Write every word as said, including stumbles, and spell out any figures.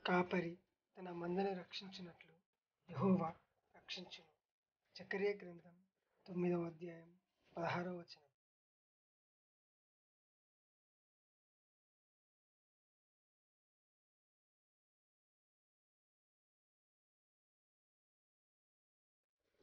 కాపరి తన మందను రక్షించినట్లు యెహోవా రక్షించును. జకర్యా గ్రంథం తొమ్మిదవ అధ్యాయం పదహారవ వచనం.